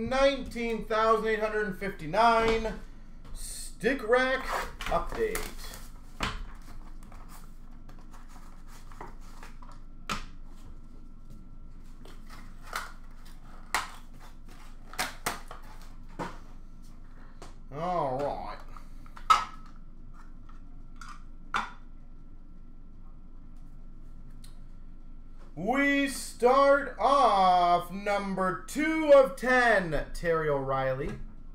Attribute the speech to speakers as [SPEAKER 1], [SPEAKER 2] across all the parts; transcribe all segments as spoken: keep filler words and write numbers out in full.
[SPEAKER 1] nineteen thousand eight hundred fifty-nine. StickRack update. All right. We start off number two of ten, Terry O'Reilly.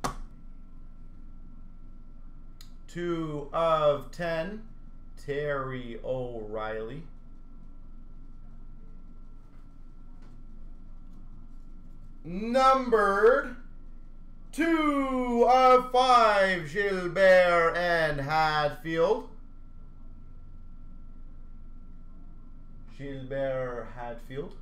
[SPEAKER 1] Two of ten, Terry O'Reilly. Numbered two of five, Gilbert and Hadfield. Gilbert Hadfield.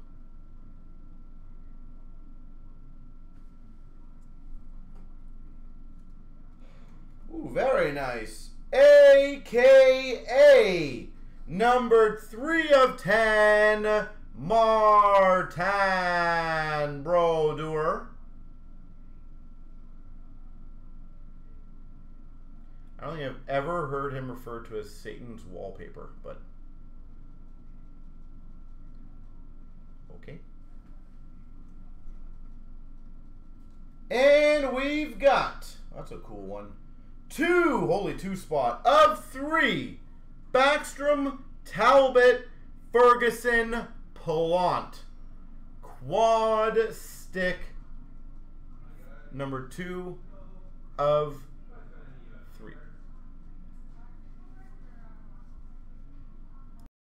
[SPEAKER 1] Ooh, very nice. A K A numbered three of ten, Martin Brodeur. I don't think I've ever heard him referred to as Satan's wallpaper, but okay. And we've got, that's a cool one, two, holy two spot, of three, Backstrom, Talbot, Ferguson, Plant. Quad stick, number two of